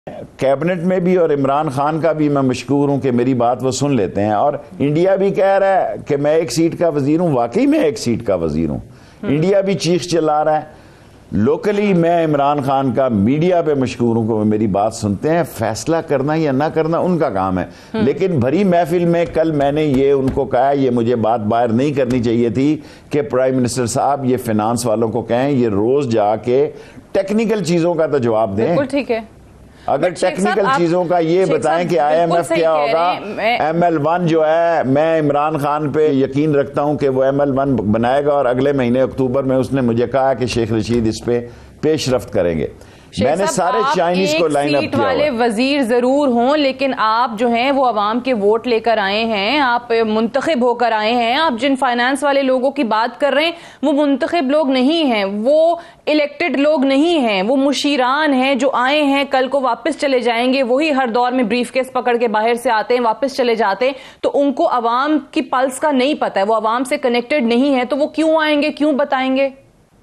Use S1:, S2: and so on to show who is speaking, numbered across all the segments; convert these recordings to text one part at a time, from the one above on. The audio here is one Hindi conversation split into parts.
S1: कैबिनेट में भी और इमरान खान का भी मैं मशकूर हूं कि मेरी बात वो सुन लेते हैं। और इंडिया भी कह रहा है कि मैं एक सीट का वजीर हूं, वाकई मैं एक सीट का वजीर हूं। इंडिया भी चीख चिल्ला रहा है। लोकली मैं इमरान खान का मीडिया पे मशकूर हूं कि मेरी बात सुनते हैं। फैसला करना या ना करना उनका काम है, लेकिन भरी महफिल में कल मैंने ये उनको कहा, ये मुझे बात बाहर नहीं करनी चाहिए थी कि प्राइम मिनिस्टर साहब ये फाइनेंस वालों को कहें ये रोज जाके टेक्निकल चीजों का तो जवाब दें।
S2: बिल्कुल ठीक है,
S1: अगर टेक्निकल चीजों का ये बताएं कि IMF क्या होगा, ML1 जो है, मैं इमरान खान पे यकीन रखता हूं कि वो ML1 बनाएगा और अगले महीने अक्टूबर में उसने मुझे कहा कि शेख रशीद इस पे पेशरफ्त करेंगे। मैंने सारे चाइनीज को लाइन अप किया वाले
S2: वजीर जरूर हों, लेकिन आप जो हैं वो अवाम के वोट लेकर आए हैं, आप मुंतखब होकर आए हैं। आप जिन फाइनेंस वाले लोगों की बात कर रहे हैं वो मुंतखब लोग नहीं हैं, वो इलेक्टेड लोग नहीं हैं, वो मुशीरान हैं जो आए हैं, कल को वापस चले जाएंगे। वही हर दौर में ब्रीफकेस पकड़ के बाहर से आते हैं, वापस चले जाते हैं। तो उनको अवाम की पल्स का नहीं पता है, वो अवाम से कनेक्टेड नहीं है, तो वो क्यों आएंगे, क्यों बताएंगे?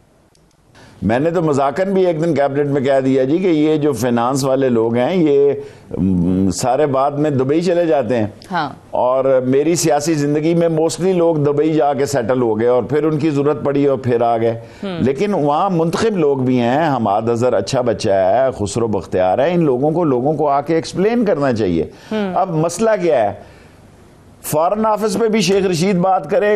S1: मैंने तो मजाकन भी एक दिन कैबिनेट में कह दिया जी कि ये जो फाइनेंस वाले लोग हैं ये सारे बाद में दुबई चले जाते हैं।
S2: हाँ।
S1: और मेरी सियासी जिंदगी में मोस्टली लोग दुबई जाके सेटल हो गए और फिर उनकी जरूरत पड़ी और फिर आ गए। लेकिन वहां मुंतखब लोग भी हैं। हमाद अजहर अच्छा बच्चा है, खुसरो बख्तियार है, इन लोगों को आके एक्सप्लेन करना चाहिए। अब मसला क्या है, फॉरेन ऑफिस पे भी शेख रशीद बात करे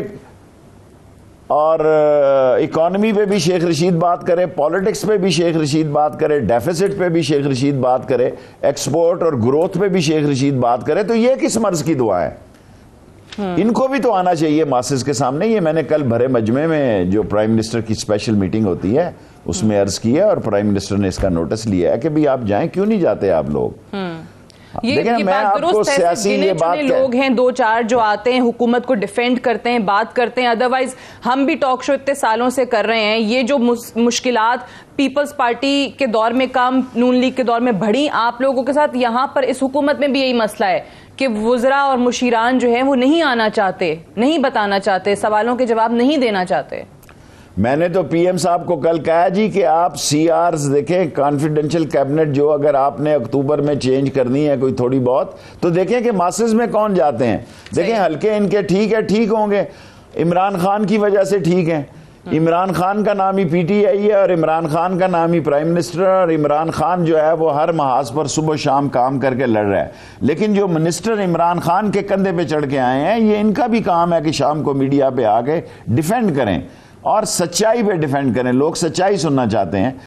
S1: और इकोनॉमी पे भी शेख रशीद बात करे, पॉलिटिक्स पे भी शेख रशीद बात करे, डेफिसिट पे भी शेख रशीद बात करे, एक्सपोर्ट और ग्रोथ पे भी शेख रशीद बात करे, तो ये किस मर्ज की दुआ है? इनको भी तो आना चाहिए मासेस के सामने। ये मैंने कल भरे मजमे में जो प्राइम मिनिस्टर की स्पेशल मीटिंग होती है उसमें अर्ज किया और प्राइम मिनिस्टर ने इसका नोटिस लिया है कि भाई आप जाएं, क्यों नहीं जाते आप लोग?
S2: ये बात दुरुस्त है, गिने चुने लोग हैं दो चार जो आते हैं, हुकूमत को डिफेंड करते हैं, बात करते हैं। अदरवाइज हम भी टॉक शो इतने सालों से कर रहे हैं। ये जो मुश्किलात पीपल्स पार्टी के दौर में कम, नून लीग के दौर में बढ़ी, आप लोगों के साथ यहाँ पर इस हुकूमत में भी यही मसला है कि वुज़रा और मुशीरान जो है वो नहीं आना चाहते, नहीं बताना चाहते, सवालों के जवाब नहीं देना चाहते।
S1: मैंने तो PM साहब को कल कहा जी कि आप CRs देखें, कॉन्फिडेंशियल कैबिनेट जो अगर आपने अक्टूबर में चेंज करनी है कोई थोड़ी बहुत, तो देखें कि मासेस में कौन जाते हैं। देखें हल्के इनके ठीक है, ठीक होंगे, इमरान खान की वजह से ठीक है। इमरान खान का नाम ही PTI है और इमरान खान का नाम ही प्राइम मिनिस्टर, और इमरान खान जो है वो हर महाज पर सुबह शाम काम करके लड़ रहा है। लेकिन जो मिनिस्टर इमरान खान के कंधे पे चढ़ के आए हैं, ये इनका भी काम है कि शाम को मीडिया पे आके डिफेंड करें और सच्चाई पे डिफेंड करें। लोग सच्चाई सुनना चाहते हैं।